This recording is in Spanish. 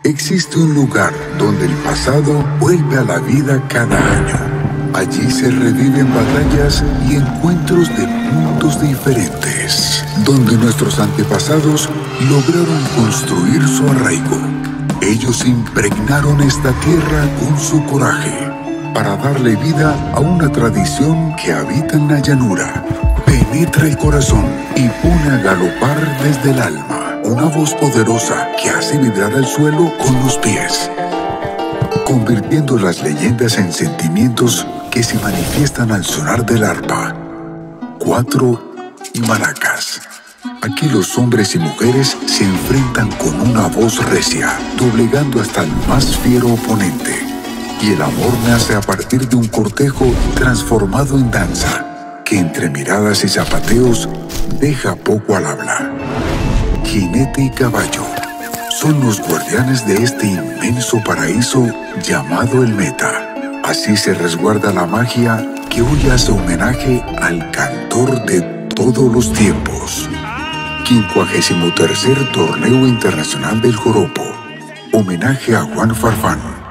Existe un lugar donde el pasado vuelve a la vida cada año. Allí se reviven batallas y encuentros de mundos diferentes, donde nuestros antepasados lograron construir su arraigo. Ellos impregnaron esta tierra con su coraje para darle vida a una tradición que habita en la llanura, penetra el corazón y pone a galopar desde el alma. Una voz poderosa que hace vibrar el suelo con los pies, convirtiendo las leyendas en sentimientos que se manifiestan al sonar del arpa, cuatro y maracas. Aquí los hombres y mujeres se enfrentan con una voz recia, doblegando hasta el más fiero oponente. Y el amor nace a partir de un cortejo transformado en danza, que entre miradas y zapateos deja poco al habla. Jinete y caballo son los guardianes de este inmenso paraíso llamado el Meta. Así se resguarda la magia que hoy hace homenaje al cantor de todos los tiempos. 53º Torneo Internacional del Joropo. Homenaje a Juan Farfán.